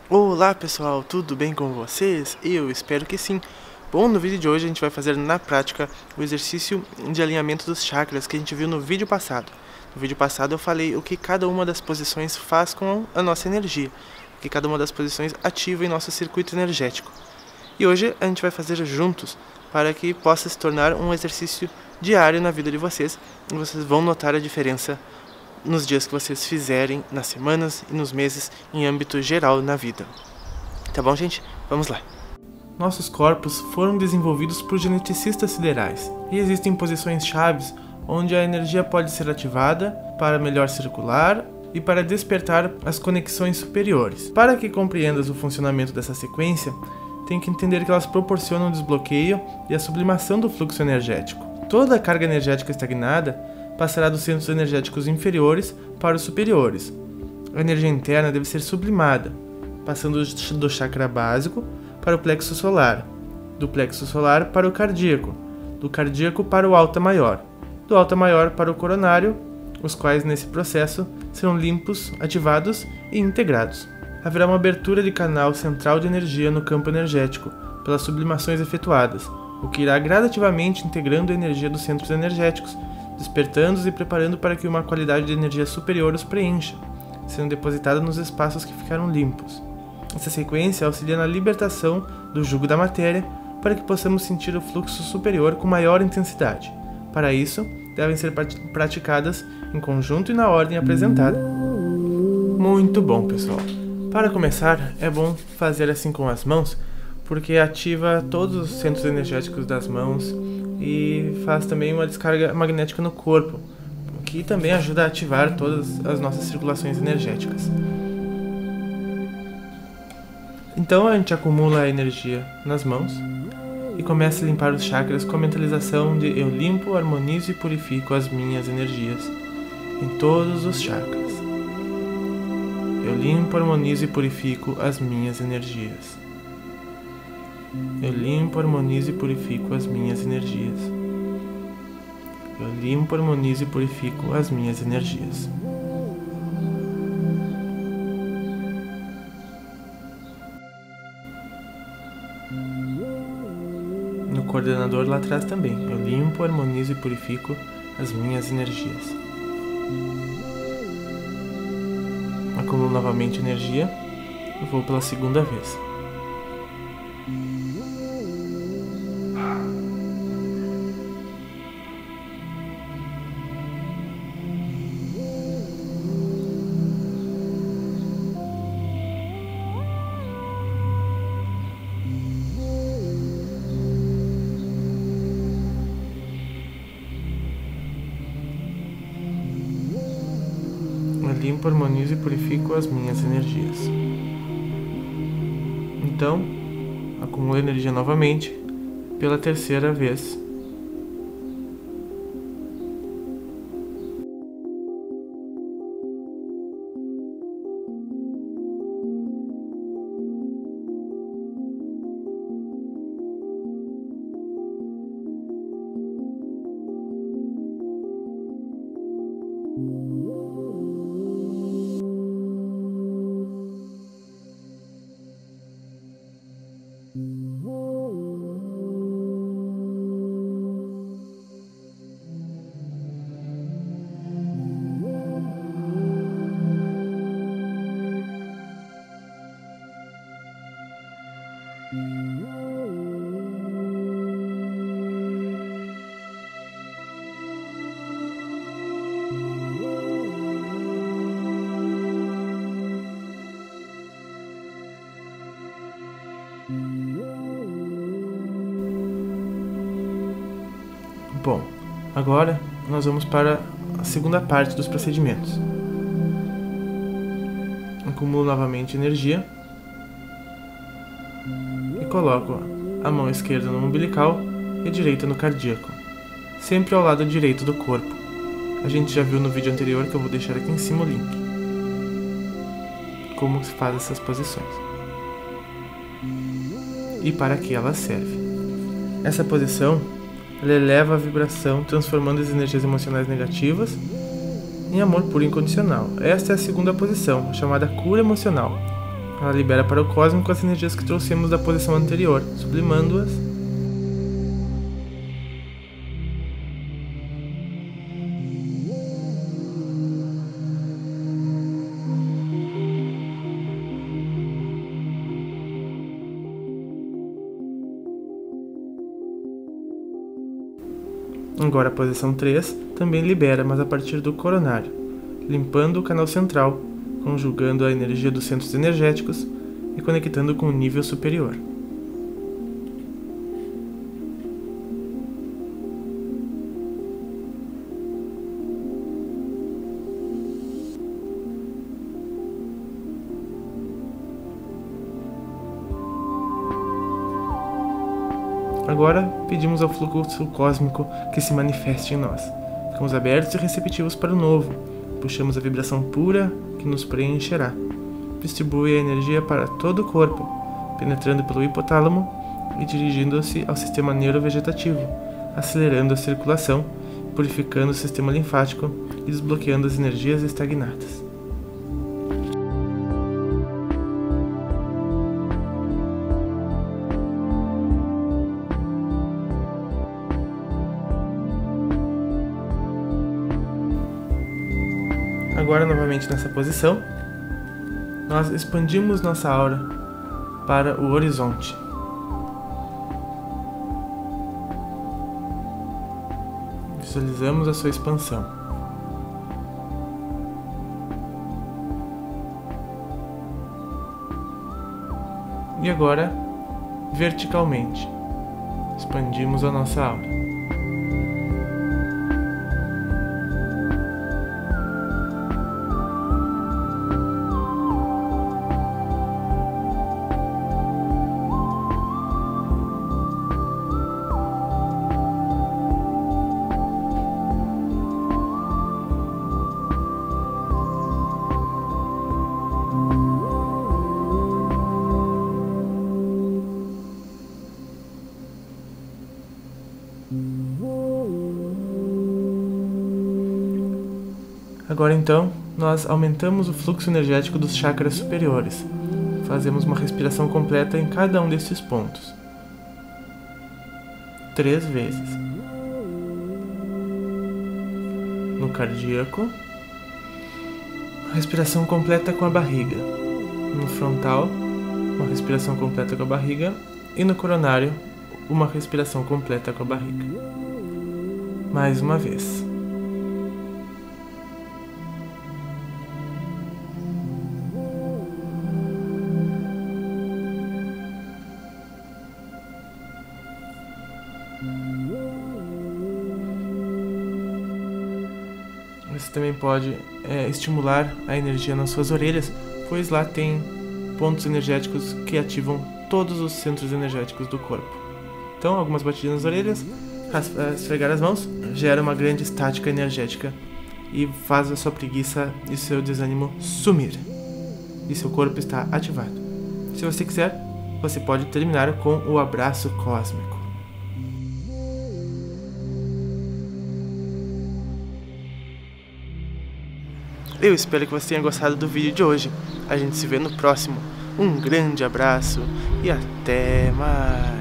Olá pessoal, tudo bem com vocês? Eu espero que sim. Bom, no vídeo de hoje a gente vai fazer na prática o exercício de alinhamento dos chakras que a gente viu no vídeo passado. No vídeo passado eu falei o que cada uma das posições faz com a nossa energia, o que cada uma das posições ativa em nosso circuito energético. E hoje a gente vai fazer juntos para que possa se tornar um exercício diário na vida de vocês e vocês vão notar a diferença nos dias que vocês fizerem, nas semanas e nos meses, em âmbito geral na vida. Tá bom, gente? Vamos lá! Nossos corpos foram desenvolvidos por geneticistas siderais e existem posições chaves onde a energia pode ser ativada para melhor circular e para despertar as conexões superiores. Para que compreendas o funcionamento dessa sequência, tem que entender que elas proporcionam o desbloqueio e a sublimação do fluxo energético. Toda a carga energética estagnada passará dos centros energéticos inferiores para os superiores. A energia interna deve ser sublimada, passando do chakra básico para o plexo solar, do plexo solar para o cardíaco, do cardíaco para o alta maior, do alta maior para o coronário, os quais nesse processo serão limpos, ativados e integrados. Haverá uma abertura de canal central de energia no campo energético, pelas sublimações efetuadas, o que irá gradativamente integrando a energia dos centros energéticos, despertando-os e preparando para que uma qualidade de energia superior os preencha, sendo depositada nos espaços que ficaram limpos. Essa sequência auxilia na libertação do jugo da matéria para que possamos sentir o fluxo superior com maior intensidade. Para isso, devem ser praticadas em conjunto e na ordem apresentada. Muito bom, pessoal! Para começar, é bom fazer assim com as mãos, porque ativa todos os centros energéticos das mãos e faz também uma descarga magnética no corpo, o que também ajuda a ativar todas as nossas circulações energéticas. Então a gente acumula a energia nas mãos e começa a limpar os chakras com a mentalização de eu limpo, harmonizo e purifico as minhas energias em todos os chakras. Eu limpo, harmonizo e purifico as minhas energias. Eu limpo, harmonizo e purifico as minhas energias. Eu limpo, harmonizo e purifico as minhas energias. No coordenador lá atrás também. Eu limpo, harmonizo e purifico as minhas energias. Acumulo novamente energia e vou pela segunda vez. Eu limpo, harmonizo e purifico as minhas energias. Então, acumulo energia novamente pela terceira vez. Bom, agora nós vamos para a segunda parte dos procedimentos. Acumulo novamente energia e coloco a mão esquerda no umbilical e a direita no cardíaco, sempre ao lado direito do corpo. A gente já viu no vídeo anterior, que eu vou deixar aqui em cima o link, como se faz essas posições e para que ela serve. Essa posição ela eleva a vibração, transformando as energias emocionais negativas em amor puro e incondicional. Esta é a segunda posição, chamada cura emocional. Ela libera para o cósmico as energias que trouxemos da posição anterior, sublimando-as. Agora a posição 3 também libera, mas a partir do coronário, limpando o canal central, conjugando a energia dos centros energéticos e conectando com o nível superior. Agora pedimos ao fluxo cósmico que se manifeste em nós. Ficamos abertos e receptivos para o novo. Puxamos a vibração pura que nos preencherá. Distribui a energia para todo o corpo, penetrando pelo hipotálamo e dirigindo-se ao sistema neurovegetativo, acelerando a circulação, purificando o sistema linfático e desbloqueando as energias estagnadas. Agora, novamente nessa posição, nós expandimos nossa aura para o horizonte. Visualizamos a sua expansão. E agora, verticalmente, expandimos a nossa aura. Agora então, nós aumentamos o fluxo energético dos chakras superiores. Fazemos uma respiração completa em cada um desses pontos. 3 vezes. No cardíaco, respiração completa com a barriga. No frontal, uma respiração completa com a barriga. E no coronário, uma respiração completa com a barriga. Mais uma vez. Você também pode estimular a energia nas suas orelhas, pois lá tem pontos energéticos que ativam todos os centros energéticos do corpo. Então, algumas batidas nas orelhas, esfregar as mãos, gera uma grande estática energética e faz a sua preguiça e seu desânimo sumir. E seu corpo está ativado. Se você quiser, você pode terminar com o abraço cósmico. Eu espero que você tenha gostado do vídeo de hoje. A gente se vê no próximo. Um grande abraço e até mais.